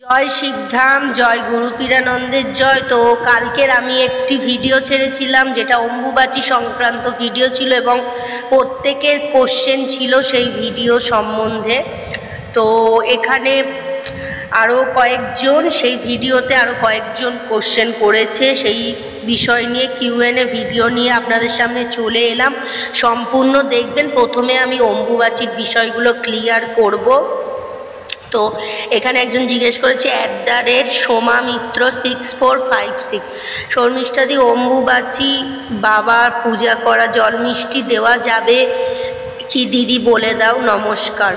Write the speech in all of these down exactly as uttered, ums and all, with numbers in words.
জয় শিবধাম, জয় গুরু পীরানন্দের জয়। তো কালকের আমি একটি ভিডিও ছেড়েছিলাম যেটা অম্বুবাচী সংক্রান্ত ভিডিও ছিল এবং প্রত্যেকের কোশ্চেন ছিল সেই ভিডিও সম্বন্ধে। তো এখানে আরও কয়েকজন সেই ভিডিওতে আরও কয়েকজন কোশ্চেন করেছে, সেই বিষয় নিয়ে কিউএনএ ভিডিও নিয়ে আপনাদের সামনে চলে এলাম। সম্পূর্ণ দেখবেন। প্রথমে আমি অম্বুবাচীর বিষয়গুলো ক্লিয়ার করব। তো এখানে একজন জিজ্ঞেস করেছে at the rate Soma Mitra six four five six শর্মিষ্ঠাদি, অম্বুবাচী বাবার পূজা করা জল মিষ্টি দেওয়া যাবে কি দিদি বলে দাও, নমস্কার।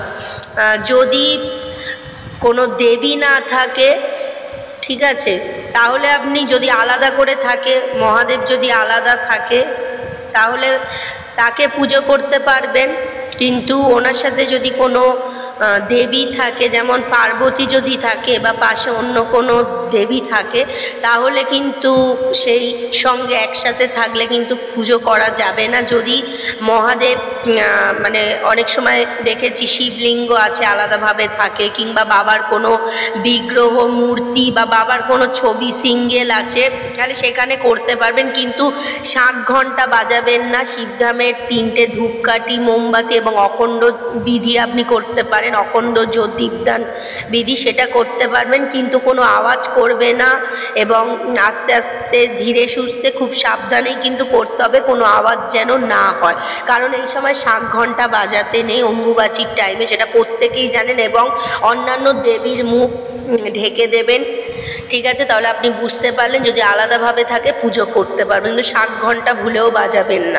যদি কোনো দেবী না থাকে, ঠিক আছে, তাহলে আপনি যদি আলাদা করে থাকে, মহাদেব যদি আলাদা থাকে তাহলে তাকে পুজো করতে পারবেন। কিন্তু ওনার সাথে যদি কোনো দেবী থাকে, যেমন পার্বতী যদি থাকে বা পাশে অন্য কোনো দেবী থাকে, তাহলে কিন্তু সেই সঙ্গে একসাথে থাকলে কিন্তু পুজো করা যাবে না। যদি মহাদেব মানে অনেক সময় দেখেছি শিবলিঙ্গ আছে আলাদাভাবে থাকে, কিংবা বাবার কোনো বিগ্রহ মূর্তি বা বাবার কোনো ছবি সিঙ্গেল আছে, তাহলে সেখানে করতে পারবেন। কিন্তু শাঁখ ঘণ্টা বাজাবেন না। শিবধামের তিনটে ধূপকাঠি, মোমবাতি এবং অখণ্ড বিধি আপনি করতে পারেন, অখণ্ড জ্যোতির্দান বিধি সেটা করতে পারবেন, কিন্তু কোনো আওয়াজ করবে না এবং আস্তে আস্তে ধীরে সুস্থে খুব সাবধানেই কিন্তু করতে হবে, কোনো আওয়াজ যেন না হয়। কারণ এই সময় শাঁখ ঘণ্টা বাজাতে নেই অম্বুবাচীর টাইমে, সেটা প্রত্যেকেই জানেন। এবং অন্যান্য দেবীর মুখ ঢেকে দেবেন, ঠিক আছে? তাহলে আপনি বুঝতে পারলেন। যদি আলাদাভাবে থাকে পুজো করতে পারবেন, কিন্তু শাঁখ ঘণ্টা ভুলেও বাজাবেন না।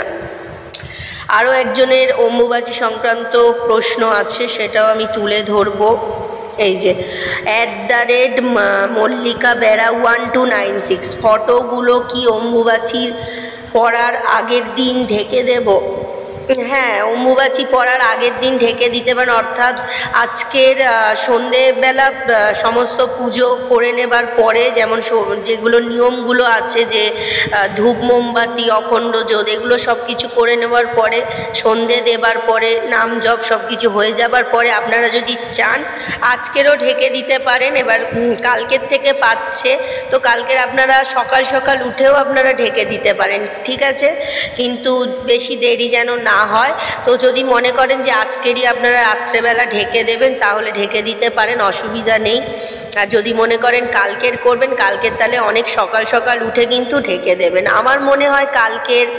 আরও একজনের অম্বুবাচী সংক্রান্ত প্রশ্ন আছে, সেটাও আমি তুলে ধরব। এই যে অ্যাট দ্য রেট মল্লিকা বেড়া ওয়ান টু নাইন সিক্স ফটোগুলো কি অম্বুবাচীর পড়ার আগের দিন ঢেকে দেব? হ্যাঁ, অম্বুবাচী পড়ার আগের দিন ঢেকে দিতে পারেন। অর্থাৎ আজকের সন্ধেবেলা সমস্ত পুজো করে নেবার পরে, যেমন যেগুলো নিয়মগুলো আছে, যে ধূপ মোমবাতি অখণ্ড জ্যোৎ এগুলো সব কিছু করে নেবার পরে, সন্ধে দেবার পরে, নাম জপ সব কিছু হয়ে যাবার পরে আপনারা যদি চান আজকেরও ঢেকে দিতে পারেন। এবার কালকের থেকে পাচ্ছে, তো কালকের আপনারা সকাল সকাল উঠেও আপনারা ঢেকে দিতে পারেন, ঠিক আছে? কিন্তু বেশি দেরি যেন না হয়। তো যদি মনে করেন যে আজকেরই আপনারা রাত্রেবেলা ঢেকে দেবেন, তাহলে ঢেকে দিতে পারেন, অসুবিধা নেই। আর যদি মনে করেন কালকের করবেন, কালকের তাহলে অনেক সকাল সকাল উঠে কিন্তু ঢেকে দেবেন। আমার মনে হয় কালকের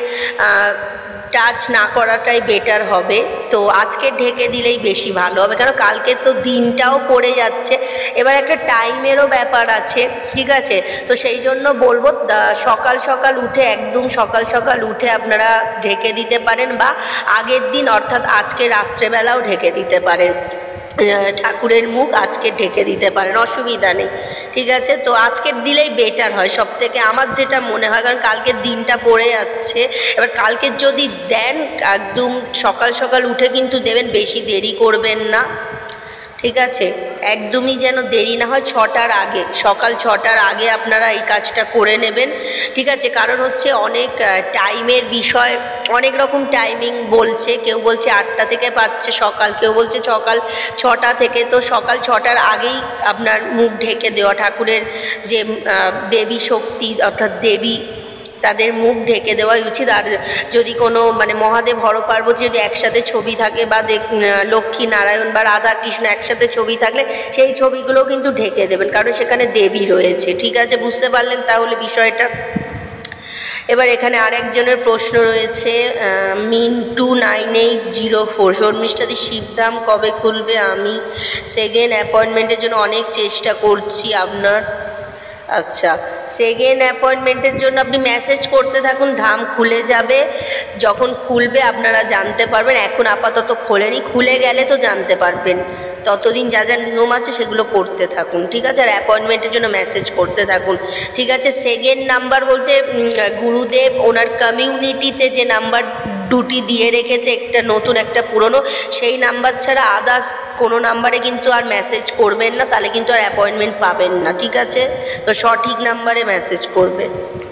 টাচ না করাটাই বেটার হবে। তো আজকে ঢেকে দিলেই বেশি ভালো হবে, কারণ কালকে তো দিনটাও পড়ে যাচ্ছে। এবার একটা টাইমেরও ব্যাপার আছে, ঠিক আছে? তো সেই জন্য বলবো সকাল সকাল উঠে, একদম সকাল সকাল উঠে আপনারা ঢেকে দিতে পারেন, বা আগের দিন অর্থাৎ আজকে রাত্রেবেলাও ঢেকে দিতে পারেন। ঠাকুরের মুখ আজকে ঢেকে দিতে পারেন, অসুবিধা নেই, ঠিক আছে? তো আজকের দিলেই বেটার হয় সব থেকে, আমার যেটা মনে হয়, কারণ কালকের দিনটা পড়ে যাচ্ছে। এবার কালকের যদি দেন একদম সকাল সকাল উঠে কিন্তু দেবেন, বেশি দেরি করবেন না, ঠিক আছে? একদমই যেন দেরি না হয়, ছটার আগে, সকাল ছটার আগে আপনারা এই কাজটা করে নেবেন, ঠিক আছে? কারণ হচ্ছে অনেক টাইমের বিষয়, অনেক রকম টাইমিং বলছে, কেউ বলছে আটটা থেকে পাচ্ছে সকাল, কেউ বলছে সকাল ছটা থেকে। তো সকাল ছটার আগেই আপনার মুখ ঢেকে দেওয়া, ঠাকুরের যে দেবী শক্তি অর্থাৎ দেবী, তাদের মুখ ঢেকে দেওয়াই উচিত। আর যদি কোনো মানে মহাদেব হর পার্বতী যদি একসাথে ছবি থাকে, বা লক্ষ্মী নারায়ণ বা রাধা কৃষ্ণ একসাথে ছবি থাকলে সেই ছবিগুলোও কিন্তু ঢেকে দেবেন, কারণ সেখানে দেবী রয়েছে, ঠিক আছে? বুঝতে পারলেন তাহলে বিষয়টা? এবার এখানে আরেকজনের প্রশ্ন রয়েছে, Mintu nine eight zero four শর্মিষ্ঠাদি, শিবধাম কবে খুলবে? আমি সেকেন্ড অ্যাপয়েন্টমেন্টের জন্য অনেক চেষ্টা করছি আপনার। আচ্ছা, সেকেন্ড অ্যাপয়েন্টমেন্টের জন্য আপনি মেসেজ করতে থাকুন, ধাম খুলে যাবে। যখন খুলবে আপনারা জানতে পারবেন। এখন আপাতত খোলেনি, খুলে গেলে তো জানতে পারবেন। ততদিন যা যা নিয়ম আছে সেগুলো করতে থাকুন, ঠিক আছে? আর অ্যাপয়েন্টমেন্টের জন্য মেসেজ করতে থাকুন, ঠিক আছে? সেকেন্ড নাম্বার বলতে গুরুদেব ওনার কমিউনিটিতে যে নাম্বার দুটি দিয়ে রেখেছে, একটা নতুন একটা পুরনো, সেই নাম্বার ছাড়া আদার্স কোনো নাম্বারে কিন্তু আর মেসেজ করবেন না, তাহলে কিন্তু আর অ্যাপয়েন্টমেন্ট পাবেন না, ঠিক আছে? তো সঠিক নাম্বারে মেসেজ করবেন।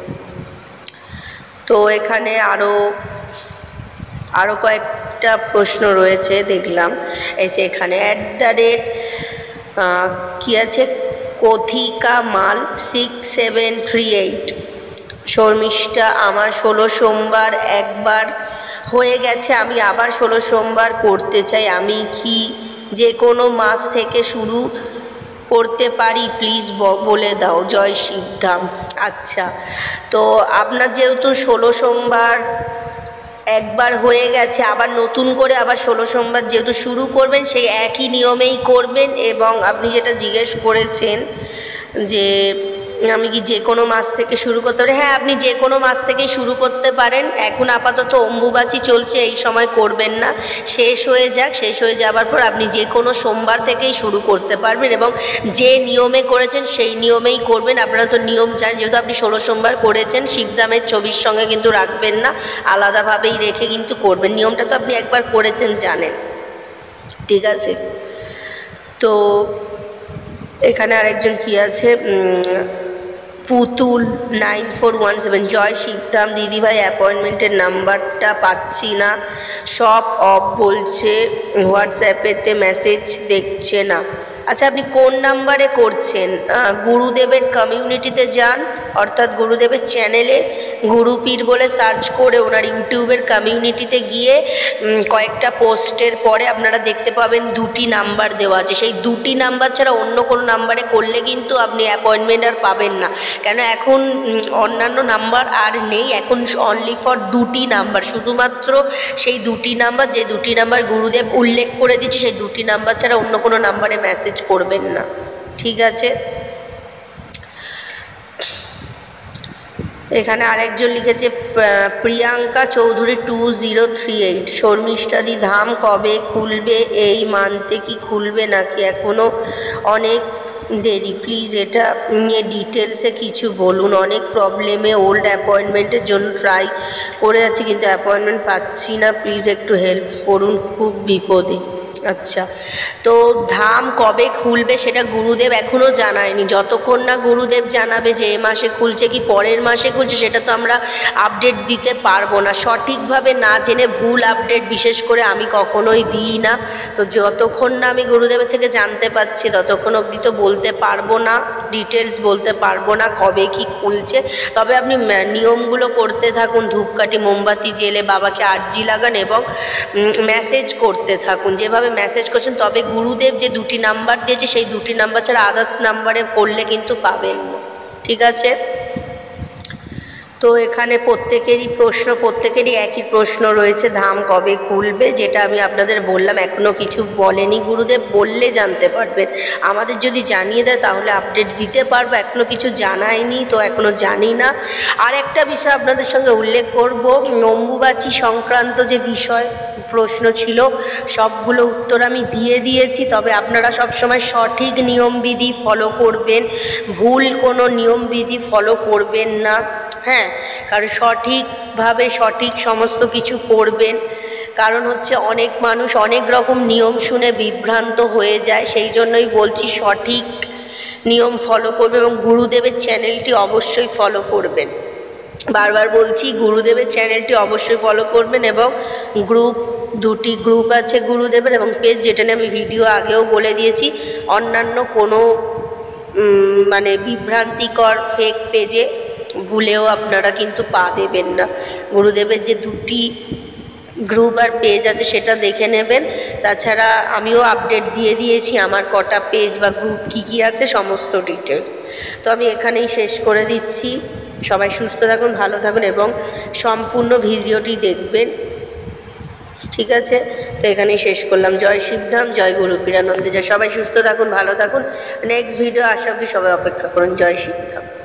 তো এখানে আরও আরও কয়েকটা প্রশ্ন রয়েছে দেখলাম। এই যে এখানে অ্যাট দ্য রেট কী আছে, Kathika Mal six seven three eight. Sharmistha, আমার ষোলো সোমবার একবার হয়ে গেছে, আমি আবার ষোলো সোমবার করতে চাই, আমি কি যে কোনো মাস থেকে শুরু করতে পারি? প্লিজ বলে দাও। জয় শিবধাম। আচ্ছা, তো আপনার যেহেতু ষোলো সোমবার একবার হয়ে গেছে, আবার নতুন করে আবার ষোলো সোমবার যেহেতু শুরু করবেন, সেই একই নিয়মেই করবেন। এবং আপনি যেটা জিজ্ঞেস করেছেন যে আমি কি যে কোনো মাস থেকে শুরু করতে পারি, হ্যাঁ আপনি যে কোনো মাস থেকেই শুরু করতে পারেন। এখন আপাতত অম্বুবাচী চলছে, এই সময় করবেন না, শেষ হয়ে যাক, শেষ হয়ে যাবার পর আপনি যে কোনো সোমবার থেকেই শুরু করতে পারবেন এবং যে নিয়মে করেছেন সেই নিয়মেই করবেন। আপনারা তো নিয়ম জানেন, যেহেতু আপনি ষোলো সোমবার করেছেন, শিবধামের ছবির সঙ্গে কিন্তু রাখবেন না, আলাদাভাবেই রেখে কিন্তু করবেন। নিয়মটা তো আপনি একবার করেছেন, জানেন, ঠিক আছে। তো এখানে আরেকজন কি আছে, Putul nine four one seven. জয় শিবধাম দিদিভাই, অ্যাপয়েন্টমেন্টের নাম্বারটা পাচ্ছি না, সব অফ বলছে, হোয়াটসঅ্যাপেতে মেসেজ দেখছে না। আচ্ছা, আপনি কোন নাম্বারে করছেন? গুরুদেবের কমিউনিটিতে যান, অর্থাৎ গুরুদেবের চ্যানেলে গুরুপীর বলে সার্চ করে ওনার ইউটিউবের কমিউনিটিতে গিয়ে কয়েকটা পোস্টের পরে আপনারা দেখতে পাবেন দুটি নাম্বার দেওয়া আছে। সেই দুটি নাম্বার ছাড়া অন্য কোনো নাম্বারে করলে কিন্তু আপনি অ্যাপয়েন্টমেন্ট আর পাবেন না, কেন এখন অন্যান্য নাম্বার আর নেই, এখন অনলি ফর দুটি নাম্বার, শুধুমাত্র সেই দুটি নাম্বার, যে দুটি নাম্বার গুরুদেব উল্লেখ করে দিচ্ছে, সেই দুটি নাম্বার ছাড়া অন্য কোনো নাম্বারে মেসেজ করবেন না, ঠিক আছে। এখানে আরেকজন লিখেছে Priyanka Chowdhury two zero three eight. শর্মিষ্ঠাদি, ধাম কবে খুলবে? এই মান্থে কি খুলবে নাকি এখনও অনেক দেরি? প্লিজ এটা নিয়ে ডিটেলসে কিছু বলুন। অনেক প্রবলেমে ওল্ড অ্যাপয়েন্টমেন্টের জন্য ট্রাই করে যাচ্ছি, কিন্তু অ্যাপয়েন্টমেন্ট পাচ্ছি না, প্লিজ একটু হেল্প করুন, খুব বিপদে। আচ্ছা, তো ধাম কবে খুলবে সেটা গুরুদেব এখনও জানায়নি। যতক্ষণ না গুরুদেব জানাবে যে এ মাসে খুলছে কি পরের মাসে খুলছে, সেটা তো আমরা আপডেট দিতে পারবো না। সঠিকভাবে না জেনে ভুল আপডেট বিশেষ করে আমি কখনোই দিই না। তো যতক্ষণ না আমি গুরুদেবের থেকে জানতে পারছি ততক্ষণ অবধি তো বলতে পারবো না, ডিটেলস বলতে পারবো না কবে কি খুলছে। তবে আপনি নিয়মগুলো করতে থাকুন, ধূপকাঠি মোমবাতি জেলে বাবাকে আরজি লাগান এবং মেসেজ করতে থাকুন যেভাবে মেসেজ করছেন। তবে গুরুদেব যে দুটি নাম্বার দিয়েছে সেই দুটি নাম্বার ছাড়া আদার্স নাম্বারে করলে কিন্তু পাবেন না, ঠিক আছে। তো এখানে প্রত্যেকেরই প্রশ্ন, প্রত্যেকেরই একই প্রশ্ন রয়েছে, ধাম কবে খুলবে, যেটা আমি আপনাদের বললাম এখনও কিছু বলেনি গুরুদেব, বললে জানতে পারবেন। আমাদের যদি জানিয়ে দেয় তাহলে আপডেট দিতে পারবো, এখনও কিছু জানায়নি তো এখনও জানি না। আর একটা বিষয় আপনাদের সঙ্গে উল্লেখ করব, অম্বুবাচী সংক্রান্ত যে বিষয় প্রশ্ন ছিল সবগুলো উত্তর আমি দিয়ে দিয়েছি। তবে আপনারা সবসময় সঠিক নিয়মবিধি ফলো করবেন, ভুল কোনো নিয়মবিধি ফলো করবেন না, হ্যাঁ, কারণ সঠিকভাবে সঠিক সমস্ত কিছু করবেন। কারণ হচ্ছে অনেক মানুষ অনেক রকম নিয়ম শুনে বিভ্রান্ত হয়ে যায়, সেই জন্যই বলছি সঠিক নিয়ম ফলো করবে এবং গুরুদেবের চ্যানেলটি অবশ্যই ফলো করবেন। বারবার বলছি গুরুদেবের চ্যানেলটি অবশ্যই ফলো করবেন এবং গ্রুপ, দুটি গ্রুপ আছে গুরুদেবের এবং পেজ, যেটা নিয়ে আমি ভিডিও আগেও বলে দিয়েছি। অন্যান্য কোনো মানে বিভ্রান্তিকর ফেক পেজে ভুলেও আপনারা কিন্তু পা দেবেন না। গুরুদেবের যে দুটি গ্রুপ আর পেজ আছে সেটা দেখে নেবেন। তাছাড়া আমিও আপডেট দিয়ে দিয়েছি আমার কটা পেজ বা গ্রুপ কী কী আছে সমস্ত ডিটেলস। তো আমি এখানেই শেষ করে দিচ্ছি। সবাই সুস্থ থাকুন, ভালো থাকুন এবং সম্পূর্ণ ভিডিওটি দেখবেন, ঠিক আছে। তো এখানেই শেষ করলাম। জয় শিবধাম, জয় গুরুপীরানন্দে জয়। সবাই সুস্থ থাকুন, ভালো থাকুন। নেক্সট ভিডিও আসা অবধি সবাই অপেক্ষা করুন। জয় শিবধাম।